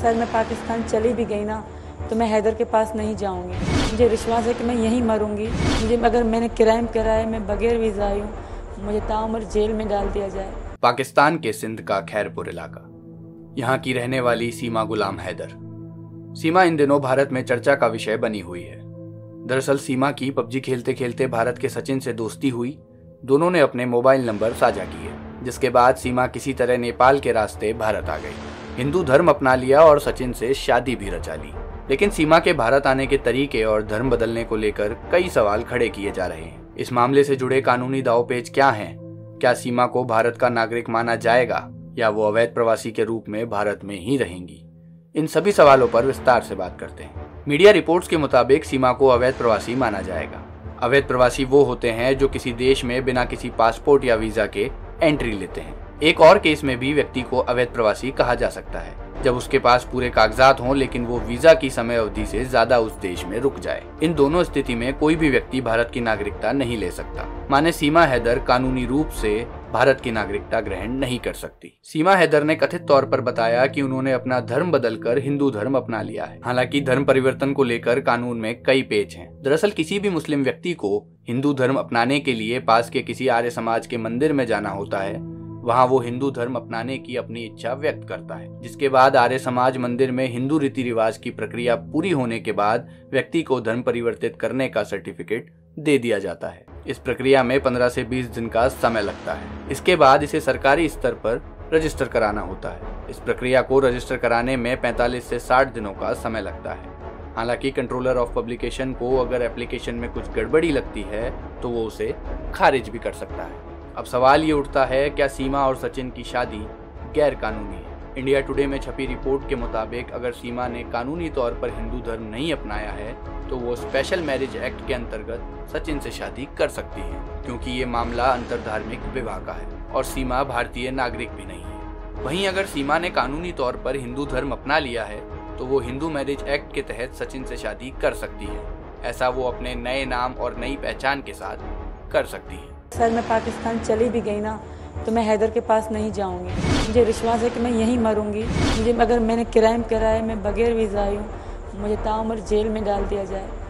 Sir मैं पाकिस्तान चली भी गई ना तो मैं हैदर के पास नहीं जाऊंगी। मुझे विश्वास है कि मैं यहीं मरूंगी। मुझे अगर मैंने क्राइम करा है, मैं बगैर वीज़ा आई हूँ, मुझे ताउम्र जेल में डाल दिया जाए। पाकिस्तान के सिंध का खैरपुर इलाका, यहाँ की रहने वाली सीमा गुलाम हैदर। सीमा इन दिनों भारत में चर्चा का विषय बनी हुई है। दरअसल सीमा की पबजी खेलते खेलते भारत के सचिन से दोस्ती हुई। दोनों ने अपने मोबाइल नंबर साझा किए, जिसके बाद सीमा किसी तरह नेपाल के रास्ते भारत आ गई। हिंदू धर्म अपना लिया और सचिन से शादी भी रचा ली। लेकिन सीमा के भारत आने के तरीके और धर्म बदलने को लेकर कई सवाल खड़े किए जा रहे हैं। इस मामले से जुड़े कानूनी दांवपेच क्या हैं? क्या सीमा को भारत का नागरिक माना जाएगा या वो अवैध प्रवासी के रूप में भारत में ही रहेंगी? इन सभी सवालों पर विस्तार से बात करते हैं। मीडिया रिपोर्ट्स के मुताबिक सीमा को अवैध प्रवासी माना जाएगा। अवैध प्रवासी वो होते हैं जो किसी देश में बिना किसी पासपोर्ट या वीजा के एंट्री लेते हैं। एक और केस में भी व्यक्ति को अवैध प्रवासी कहा जा सकता है, जब उसके पास पूरे कागजात हों लेकिन वो वीजा की समय अवधि से ज्यादा उस देश में रुक जाए। इन दोनों स्थिति में कोई भी व्यक्ति भारत की नागरिकता नहीं ले सकता। माने सीमा हैदर कानूनी रूप से भारत की नागरिकता ग्रहण नहीं कर सकती। सीमा हैदर ने कथित तौर पर बताया कि उन्होंने अपना धर्म बदलकर हिंदू धर्म अपना लिया है। हालांकि धर्म परिवर्तन को लेकर कानून में कई पेच हैं। दरअसल किसी भी मुस्लिम व्यक्ति को हिंदू धर्म अपनाने के लिए पास के किसी आर्य समाज के मंदिर में जाना होता है। वहाँ वो हिंदू धर्म अपनाने की अपनी इच्छा व्यक्त करता है, जिसके बाद आर्य समाज मंदिर में हिंदू रीति रिवाज की प्रक्रिया पूरी होने के बाद व्यक्ति को धर्म परिवर्तित करने का सर्टिफिकेट दे दिया जाता है। इस प्रक्रिया में 15 से 20 दिन का समय लगता है। इसके बाद इसे सरकारी स्तर पर रजिस्टर कराना होता है। इस प्रक्रिया को रजिस्टर कराने में 45 से 60 दिनों का समय लगता है। हालांकि कंट्रोलर ऑफ पब्लिकेशन को अगर एप्लीकेशन में कुछ गड़बड़ी लगती है तो वो उसे खारिज भी कर सकता है। अब सवाल ये उठता है, क्या सीमा और सचिन की शादी गैर कानूनी है? इंडिया टुडे में छपी रिपोर्ट के मुताबिक अगर सीमा ने कानूनी तौर पर हिंदू धर्म नहीं अपनाया है तो वो स्पेशल मैरिज एक्ट के अंतर्गत सचिन से शादी कर सकती है, क्योंकि ये मामला अंतरधार्मिक विवाह का है और सीमा भारतीय नागरिक भी नहीं है। वहीं अगर सीमा ने कानूनी तौर पर हिंदू धर्म अपना लिया है तो वो हिंदू मैरिज एक्ट के तहत सचिन से शादी कर सकती है। ऐसा वो अपने नए नाम और नई पहचान के साथ कर सकती है। सर मैं पाकिस्तान चली भी गई ना तो मैं हैदर के पास नहीं जाऊंगी। मुझे विश्वास है कि मैं यहीं मरूंगी। मुझे अगर मैंने क्राइम करा है, मैं बगैर वीज़ा आई हूँ, मुझे ताउम्र जेल में डाल दिया जाए।